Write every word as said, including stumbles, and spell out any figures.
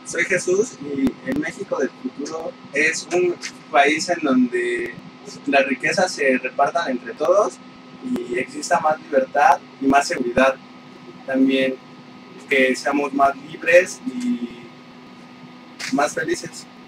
Soy Jesús y el México del futuro es un país en donde las riquezas se repartan entre todos y exista más libertad y más seguridad. También que seamos más libres y más felices.